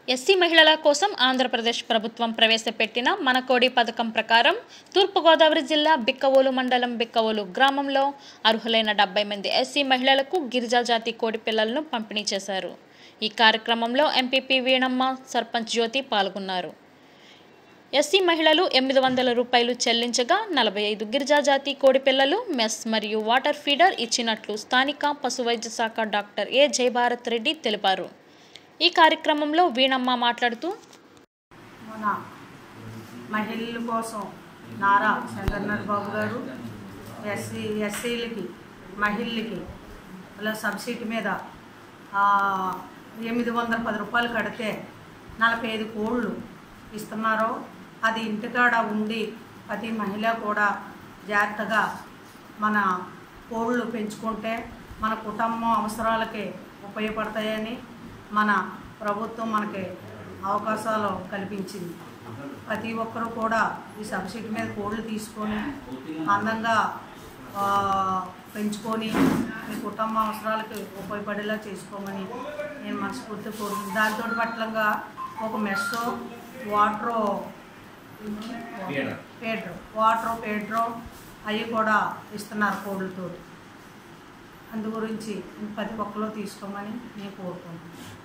SC మహిళల కోసం ఆంధ్రప్రదేశ్ ప్రభుత్వం ప్రవేశపెట్టిన మన కోడి పథకం ప్రకారం తూర్పుగోదావరి జిల్లా బిక్కవోలు మండలం బిక్కవోలు గ్రామంలో అర్హులైన 70 మంది ఎస్సీ మహిళలకు గిరిజా జాతి కోడి పిల్లలను పంపిణీ చేశారు. ఈ కార్యక్రమంలో ఎంపీపీ వీణమ్మ, సర్పంచ్ జ్యోతి పాల్గొన్నారు. ఎస్సీ మహిళలు 800 రూపాయలు చెల్లించగా 45 గిరిజా జాతి కోడి పిల్లలు మెస్ మరియు వాటర్ ఫీడర్ ఇచ్చినట్లు స్థానిక పశువైద్య శాఖ డాక్టర్ ఏ జయభారత్ రెడ్డి తెలిపారు. ఈ కార్యక్రమంలో వీణమ్మ మాట్లాడుతూ మన మహిళల కోసం నారా చంద్రనాథ్ బాబు గారు ఎస్సీలకి మహిళలకి అలా సబ్సిడీ మీద 810 రూపాయలు కడితే 45 కోళ్ళు ఇస్తున్నారు. అది ఇంటికాడ ఉండి ప్రతి మహిళ కూడా జాగ్రత్తగా మన కోళ్ళు పెంచుకుంటే మన కుటుంబం అవసరాలకి ఉపయోగపడతాయని మన ప్రభుత్వం మనకి అవకాశాలు కల్పించింది. ప్రతి ఒక్కరూ కూడా ఈ సబ్సిడీ మీద కోళ్ళు తీసుకొని అందంగా పెంచుకొని మీ కుటుంబ అవసరాలకి ఉపయోగపడేలా చేసుకోమని నేను మనస్ఫూర్తి కోరుతున్నాను. దాంతో పట్లంగా ఒక మెస్సో పేడ్రో అవి కూడా ఇస్తున్నారు కోళ్ళతో. అందు గురించి ప్రతి ఒక్కరు తీసుకోమని నేను కోరుకుంటున్నాను.